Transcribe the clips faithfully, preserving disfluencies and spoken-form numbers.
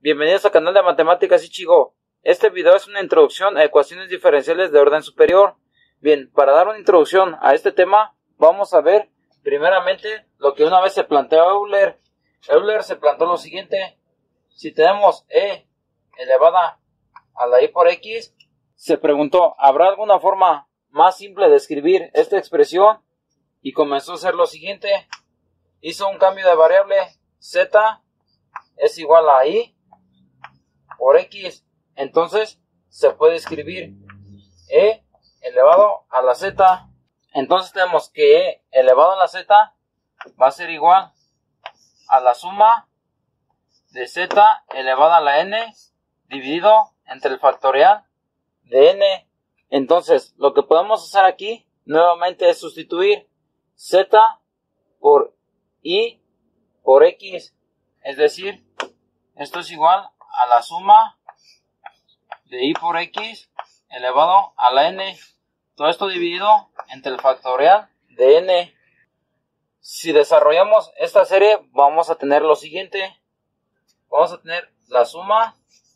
Bienvenidos al canal de Matemáticas Ichigo. Este video es una introducción a ecuaciones diferenciales de orden superior. Bien, para dar una introducción a este tema, vamos a ver primeramente lo que una vez se planteó Euler. Euler se planteó lo siguiente: si tenemos e elevada a la i por x, se preguntó, ¿habrá alguna forma más simple de escribir esta expresión? Y comenzó a hacer lo siguiente: hizo un cambio de variable, z es igual a i por x. Entonces se puede escribir e elevado a la z. Entonces tenemos que e elevado a la z va a ser igual a la suma de z elevado a la n dividido entre el factorial de n. Entonces lo que podemos hacer aquí nuevamente es sustituir z por i por x, es decir, esto es igual a la suma de i por x elevado a la n, todo esto dividido entre el factorial de n. Si desarrollamos esta serie, vamos a tener lo siguiente: vamos a tener la suma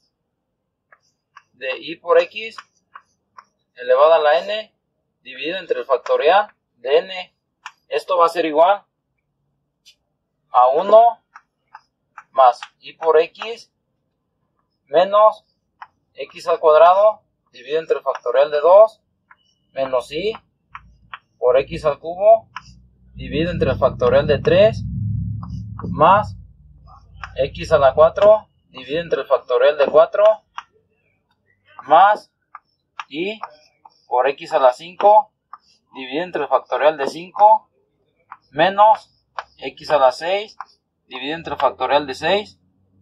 de i por x elevado a la n dividido entre el factorial de n. Esto va a ser igual a uno más i por x menos x al cuadrado dividido entre el factorial de dos menos i por x al cubo dividido entre el factorial de tres más x a la cuatro dividido entre el factorial de cuatro más i por x a la cinco dividido entre el factorial de cinco menos x a la seis dividido entre el factorial de seis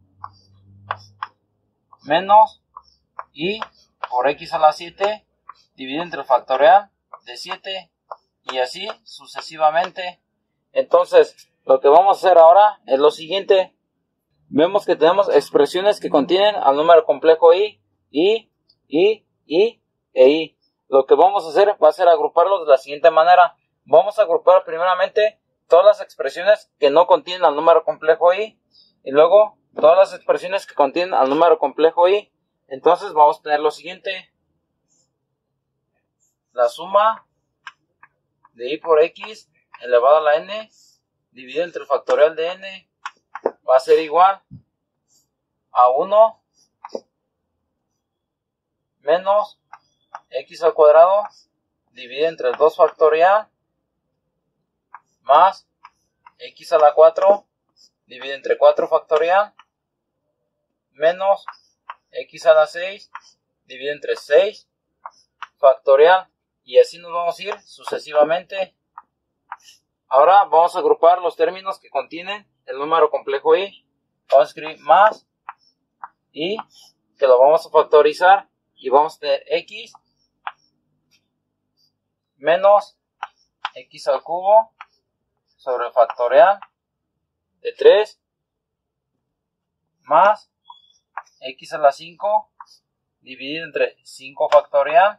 menos i por x a la siete dividido entre el factorial de siete, y así sucesivamente. Entonces lo que vamos a hacer ahora es lo siguiente: vemos que tenemos expresiones que contienen al número complejo i, i, i, i e i. Lo que vamos a hacer va a ser agruparlos de la siguiente manera. Vamos a agrupar primeramente todas las expresiones que no contienen al número complejo i, y luego todas las expresiones que contienen al número complejo i. Entonces vamos a tener lo siguiente: la suma de i por x elevado a la n dividido entre el factorial de n va a ser igual a uno menos x al cuadrado dividido entre el dos factorial más x a la cuatro dividido entre cuatro factorial menos x a la seis dividido entre seis factorial, y así nos vamos a ir sucesivamente. Ahora vamos a agrupar los términos que contienen el número complejo i. Vamos a escribir más i, que lo vamos a factorizar, y vamos a tener x menos x al cubo sobre el factorial de tres más x a la cinco dividido entre cinco factorial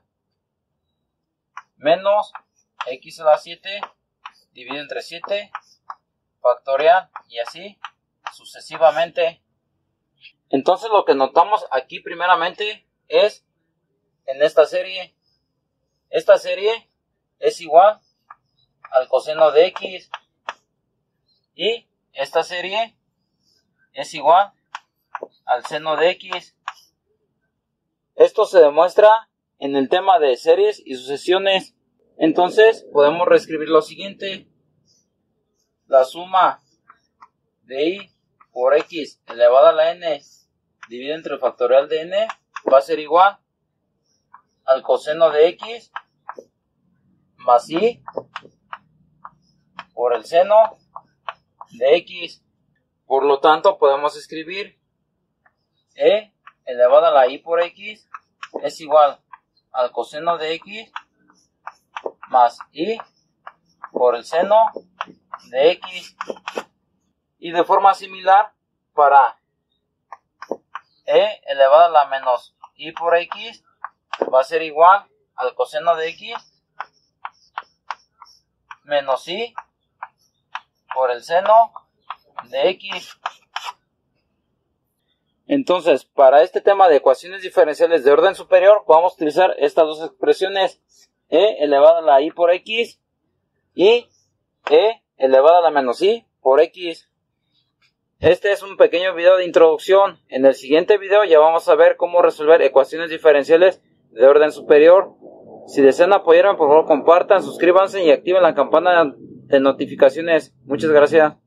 menos x a la siete dividido entre siete factorial, y así sucesivamente. Entonces lo que notamos aquí primeramente es en esta serie, esta serie es igual al coseno de x, y esta serie es igual al seno de x. Esto se demuestra en el tema de series y sucesiones. Entonces podemos reescribir lo siguiente: la suma de i por x elevado a la n dividido entre el factorial de n va a ser igual al coseno de x más i por el seno de x. Por lo tanto podemos escribir e elevado a la i por x es igual al coseno de x más i por el seno de x. Y de forma similar, para e elevado a la menos i por x va a ser igual al coseno de x menos i por el seno de x. Entonces, para este tema de ecuaciones diferenciales de orden superior, vamos a utilizar estas dos expresiones: e elevada a la i por x y e elevada a la menos i por x. Este es un pequeño video de introducción. En el siguiente video ya vamos a ver cómo resolver ecuaciones diferenciales de orden superior. Si desean apoyarme, por favor compartan, suscríbanse y activen la campana de notificaciones. Muchas gracias.